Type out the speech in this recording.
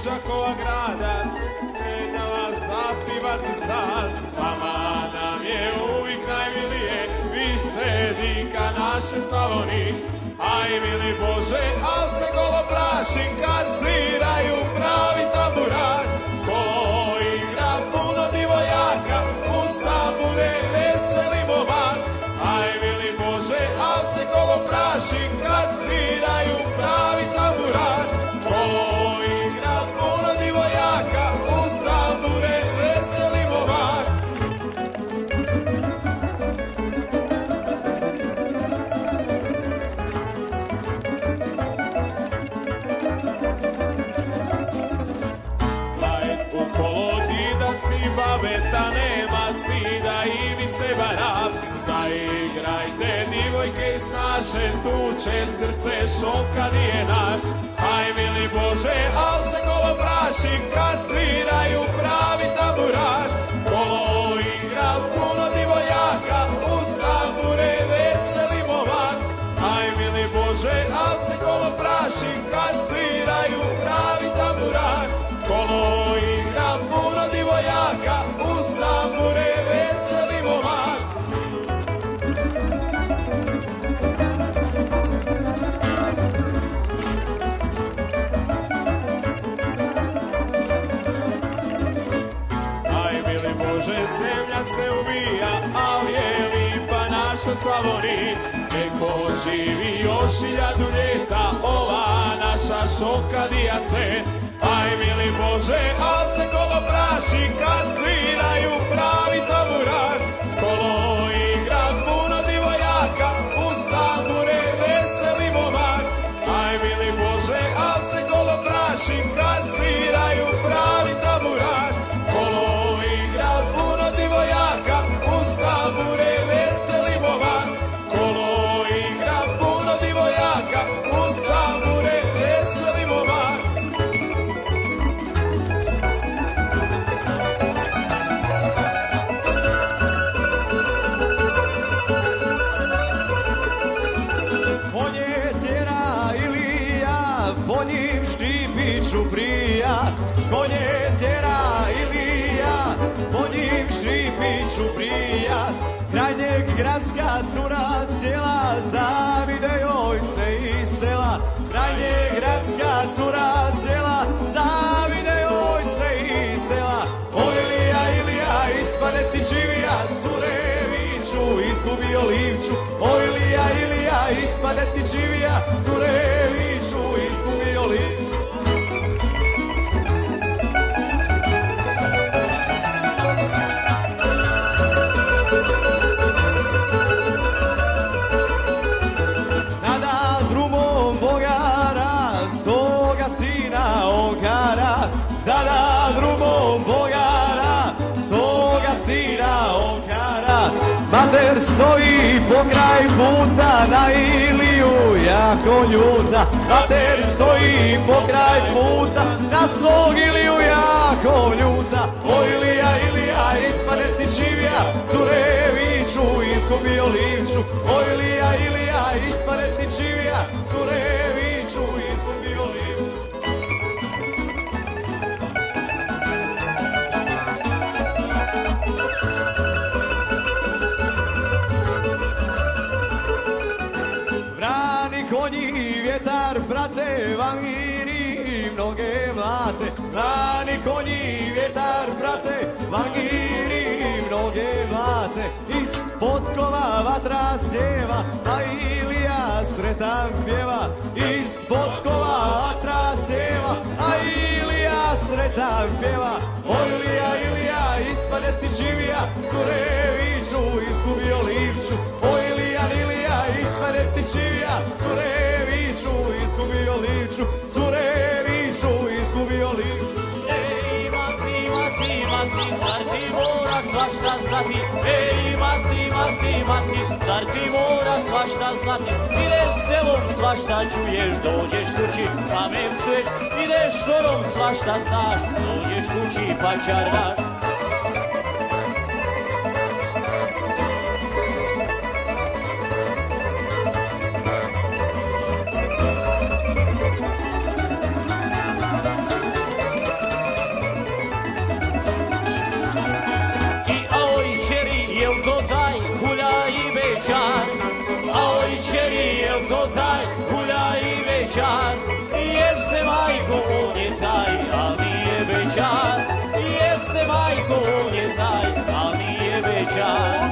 Đakova grada, krenjava zapivati sad. S vama nam je uvijek najmilije, vi ste dika naše Slavonije. Aj mili Bože, al se golo prašim kad sviraju pravi tamburan. Kolo igra puno divojaka, uz tambure veseli momak. Aj mili Bože, al se golo prašim kad sviraju pravi tamburan. Kolo igra puno divojaka, uz tambure veseli momak. Babeta nema stida i vi ste barav. Zaigrajte divojke i snaše, tuče srce šoka nije naš. Aj mili Bože, al se kolo praši kad sviraju pravi tamburaš. Kolo igra puno divojaka, uz tambure veseli momak. Aj mili Bože, al se kolo praši kad sviraju pravi tamburaš. Kolo igra puno divojaka, uz tambure veseli momak. Aj mili Bože, zemlja se ubija, ali je lipa naša Slavonija. Neko živi još 1000 ljeta, ova naša šokadija se. Aj mili Bože, al se kolo praši kad sviraju pravi tamburan. Kolo igra puno divojaka, uz tambure veseli momak. Aj mili Bože, al se kolo praši kad sviraju pravi tamburan. Kolo igra puno divojaka, uz tambure veseli momak. Kolo igra puno divojaka, uz tambure veseli momak. Po njim Škripiću prija, konje tjera Ilija, po njim Škripiću prija. Kraj njeg gradska cura sjela, zavide joj se iz sela. Kraj njeg gradska cura sjela, zavide joj se iz sela. O Ilija, Ilija, ispane ti čivija, cureviću, izgubio livču. O Ilija, Ilija, ispane ti čivija, cureviću, izgubio livču. Nada drumom Bogara, svoga sina okara. Dada drumom Bogara, svoga sina okara. Mater stoji pokraj puta, na Iliju jako ljuta. Mater stoji pokraj puta, na svog Iliju jako ljuta. O Ilija, Ilija, ispane ti čivija, cureviću, izgubio livču. O Ilija, Ilija, ispane ti čivija, cureviću, izgubio livču. Konji vjetar prate, vangiri mnoge mlate. Lani konji vjetar prate, vangiri mnoge mlate. Ispod kova vatra sjeva, a Ilija sretan pjeva. Ispod kova vatra sjeva, a Ilija sretan pjeva. O Ilija, Ilija, ispane ti čivija, cureviću, izgubio livču. O Ilija, Ilija, ispane ti čivija, cureviću, izgubio livču. Cureviću, izgubio livču. Ej, mati, mati, mati, zar ti mora svašta znati? Ej, mati, mati, mati, zar ti mora svašta znati? Ideš selom, svašta čuješ, dođeš kući, pa me psuješ. Ideš šorom, svašta znaš, dođeš kući, pa čardaš. majko, on je taj, al nije bećar. Jeste majko, on je taj, al nije bećar.